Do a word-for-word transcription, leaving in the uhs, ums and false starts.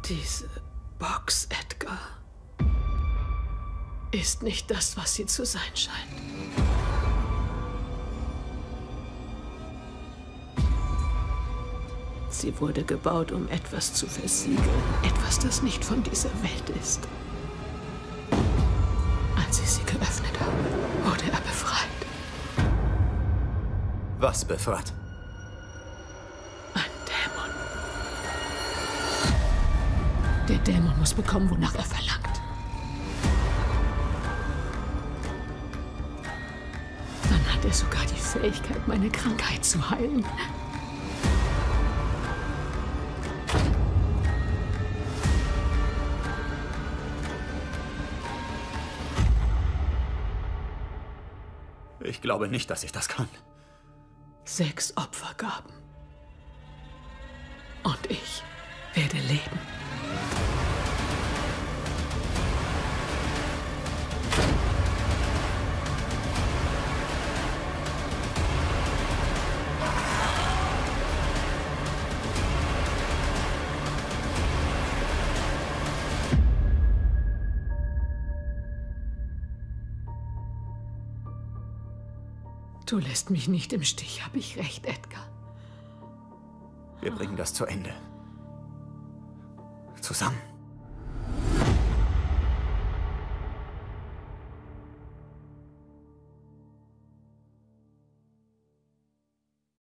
Diese Box, Edgar, ist nicht das, was sie zu sein scheint. Sie wurde gebaut, um etwas zu versiegeln. Etwas, das nicht von dieser Welt ist. Als sie sie geöffnet haben, wurde er befreit. Was befreit? Ein Dämon. Der Dämon muss bekommen, wonach er verlangt. Dann hat er sogar die Fähigkeit, meine Krankheit zu heilen. Ich glaube nicht, dass ich das kann. Sechs Opfergaben. Und ich werde leben. Du lässt mich nicht im Stich, habe ich recht, Edgar? Wir bringen das zu Ende. Zusammen.